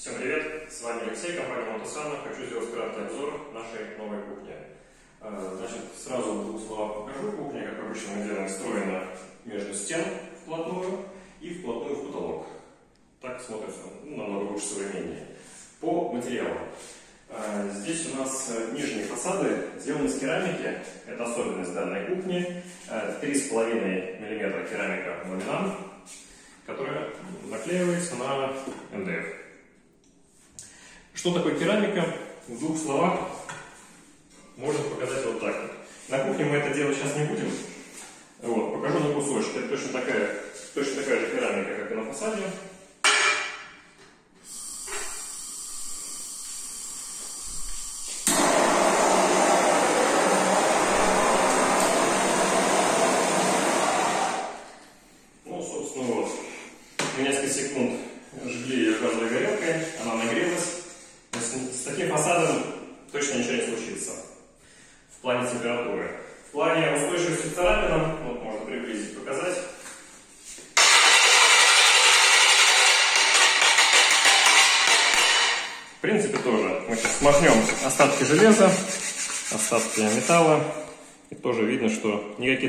Всем привет, с вами Алексей, компания Мотосана. Хочу сделать краткий обзор нашей новой кухни. Значит, сразу в двух словах покажу. Кухня, как обычно мы делаем, встроена между стен вплотную и вплотную в потолок. Так смотрится намного лучше, современнее. По материалу. Здесь у нас нижние фасады сделаны из керамики. Это особенность данной кухни. 3,5 мм керамика ламинат, которая наклеивается на МДФ. Что такое керамика? В двух словах можно показать вот так вот. На кухне мы это делать сейчас не будем. Вот, покажу на кусочек. Это точно такая же керамика, как и на фасаде. Ну, собственно, вот. Несколько секунд жгли ее газовой горелкой, она нагрелась. С таким фасадом точно ничего не случится в плане температуры. В плане устойчивости к царапинам, вот можно приблизить, показать. В принципе тоже. Мы сейчас смахнем остатки железа, остатки металла. И тоже видно, что никакие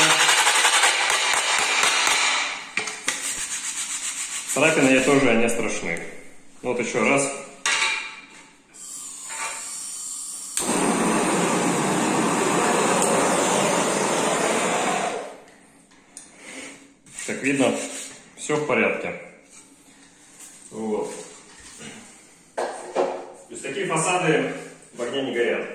царапины ей тоже не страшны. Вот еще раз. Как видно, все в порядке. Вот. То есть такие фасады в огне не горят.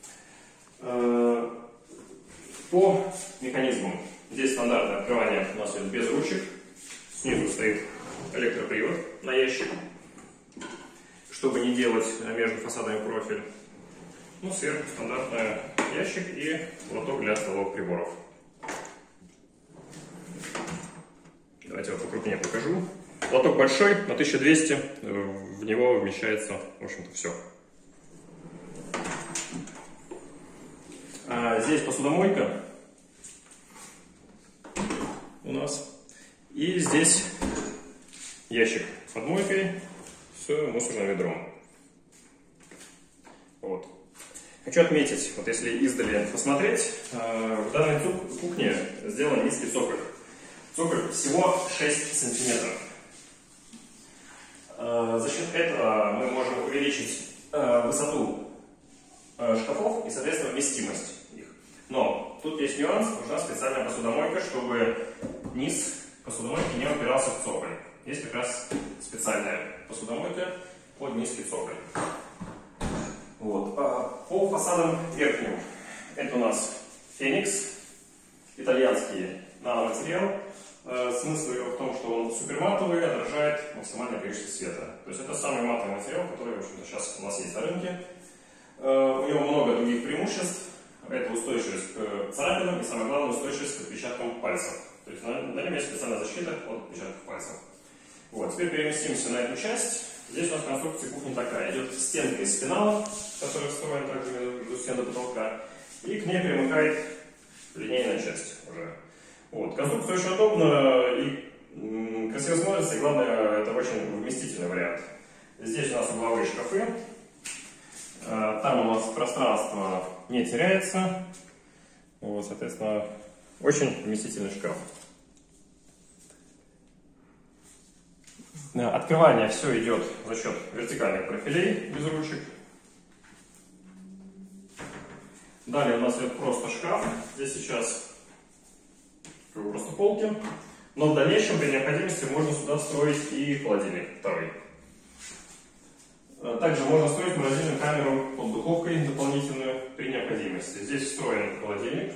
По механизму. Здесь стандартное открывание у нас идет без ручек. Снизу стоит электропривод на ящик, чтобы не делать между фасадами профиль. Ну, сверху стандартный ящик и лоток для столовых приборов. Давайте вот покрупнее покажу. Лоток большой, на 1200, в него вмещается, в общем-то, все. Здесь посудомойка у нас. И здесь ящик с подмойкой с мусорным ведром. Вот. Хочу отметить, вот если издали посмотреть, в данной кухне сделан низкий цоколь. Цоколь всего 6 сантиметров. За счет этого мы можем увеличить высоту шкафов и, соответственно, вместимость их. Но тут есть нюанс, нужна специальная посудомойка, чтобы низ посудомойки не упирался в цоколь. Есть как раз специальная посудомойка под низкий цоколь. Вот. По фасадам верхним, это у нас Феникс, итальянский наноматериал. Смысл его в том, что он суперматовый, отражает максимальное количество света. То есть это самый матовый материал, который, в общем-то, сейчас у нас есть на рынке. У него много других преимуществ. Это устойчивость к царапинам и, самое главное, устойчивость к отпечаткам пальцев. То есть на нем есть специальная защита от отпечатков пальцев. Вот, теперь переместимся на эту часть. Здесь у нас конструкция кухни такая. Идет стенка из спинала, которая встроена также между стен до потолка. И к ней примыкает линейная часть уже. Вот. Конструкция очень удобна и красиво смотрится, и главное, это очень вместительный вариант. Здесь у нас угловые шкафы. Там у нас пространство не теряется. Вот, соответственно, очень вместительный шкаф. Открывание все идет за счет вертикальных профилей без ручек. Далее у нас идет просто шкаф. Здесь сейчас просто полки. Но в дальнейшем при необходимости можно сюда встроить и холодильник второй. Также можно строить морозильную камеру под духовкой дополнительную при необходимости. Здесь встроен холодильник.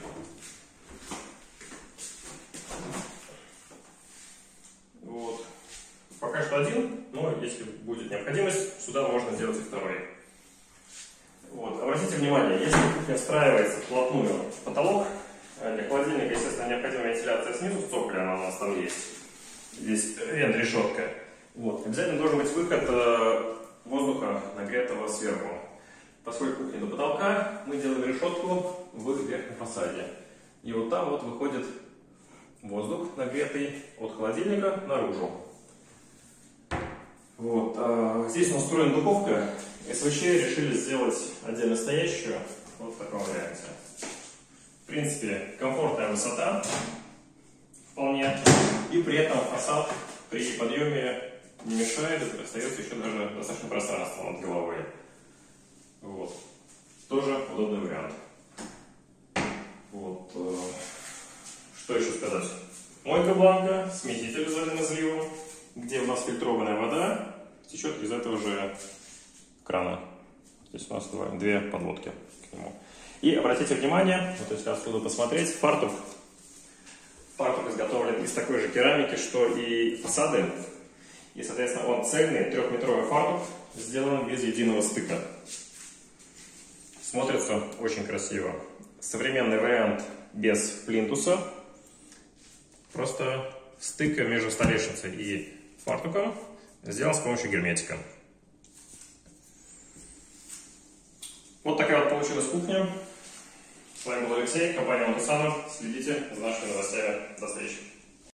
Вот. Пока что один, но если будет необходимость, сюда можно сделать и второй. Вот. Обратите внимание, если кухня встраивается вплотную в потолок, для холодильника, естественно, необходима вентиляция снизу в цоколе, она у нас там есть. Здесь вент-решетка. Вот. Обязательно должен быть выход воздуха, нагретого сверху. Поскольку кухня до потолка, мы делаем решетку в верхнем фасаде. И вот там вот выходит воздух, нагретый от холодильника, наружу. Вот. Здесь у нас устроена духовка. СВЧ решили сделать отдельно стоящую, вот в таком варианте. В принципе, комфортная высота вполне, и при этом фасад при подъеме не мешает, и остается еще даже достаточно пространство над головой. Вот. Тоже удобный вариант. Вот. Что еще сказать? Мойка бланка, смеситель с задним изливом, где у нас фильтрованная вода течет из этого же крана. Здесь у нас две подводки к нему. И обратите внимание, вот если отсюда посмотреть, фартук. Фартук изготовлен из такой же керамики, что и фасады. И, соответственно, он цельный, 3-метровый фартук, сделан без единого стыка. Смотрится очень красиво. Современный вариант без плинтуса. Просто стык между столешницей и фартуком сделан с помощью герметика. Вот такая вот получилась кухня. С вами был Алексей, компания Мотосана. Следите за нашими новостями. До встречи.